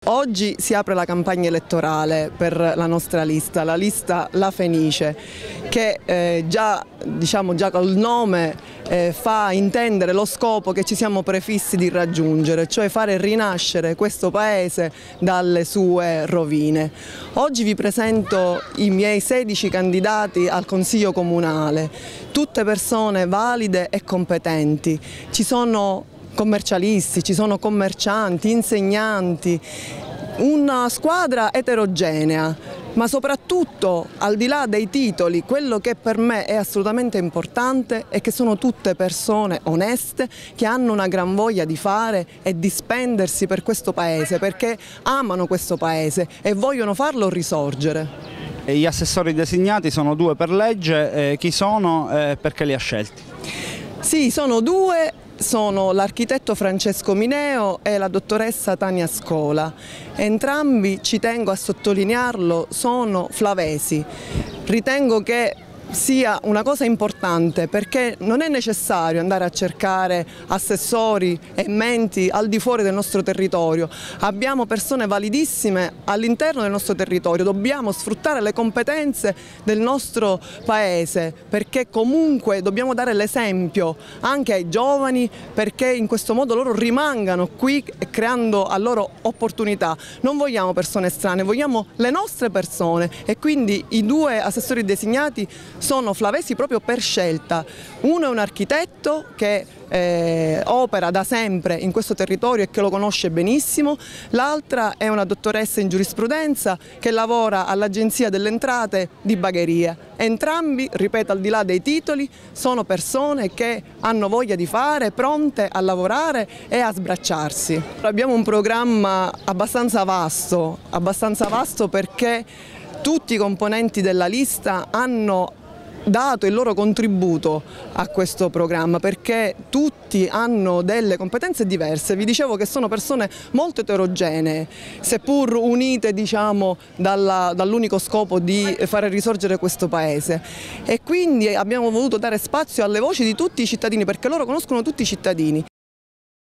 Oggi si apre la campagna elettorale per la nostra lista, la lista La Fenice, che già col nome fa intendere lo scopo che ci siamo prefissi di raggiungere, cioè fare rinascere questo paese dalle sue rovine. Oggi vi presento i miei 16 candidati al Consiglio Comunale, tutte persone valide e competenti. Ci sono commercialisti, ci sono commercianti, insegnanti, una squadra eterogenea, ma soprattutto al di là dei titoli, quello che per me è assolutamente importante è che sono tutte persone oneste che hanno una gran voglia di fare e di spendersi per questo paese, perché amano questo paese e vogliono farlo risorgere. Gli assessori designati sono 2 per legge, chi sono e perché li ha scelti? Sì, sono 2. Sono l'architetto Francesco Mineo e la dottoressa Tania Scola. Entrambi, ci tengo a sottolinearlo, sono flavesi. Ritengo che sia una cosa importante perché non è necessario andare a cercare assessori e menti al di fuori del nostro territorio. Abbiamo persone validissime all'interno del nostro territorio, dobbiamo sfruttare le competenze del nostro paese perché comunque dobbiamo dare l'esempio anche ai giovani, perché in questo modo loro rimangano qui creando a loro opportunità. Non vogliamo persone strane, vogliamo le nostre persone e quindi i 2 assessori designati sono flavesi proprio per scelta. Uno è un architetto che opera da sempre in questo territorio e che lo conosce benissimo, l'altra è una dottoressa in giurisprudenza che lavora all'Agenzia delle Entrate di Bagheria. Entrambi, ripeto, al di là dei titoli, sono persone che hanno voglia di fare, pronte a lavorare e a sbracciarsi. Abbiamo un programma abbastanza vasto perché tutti i componenti della lista hanno dato il loro contributo a questo programma, perché tutti hanno delle competenze diverse. Vi dicevo che sono persone molto eterogenee, seppur unite dall'unico scopo di fare risorgere questo paese, e quindi abbiamo voluto dare spazio alle voci di tutti i cittadini perché loro conoscono tutti i cittadini.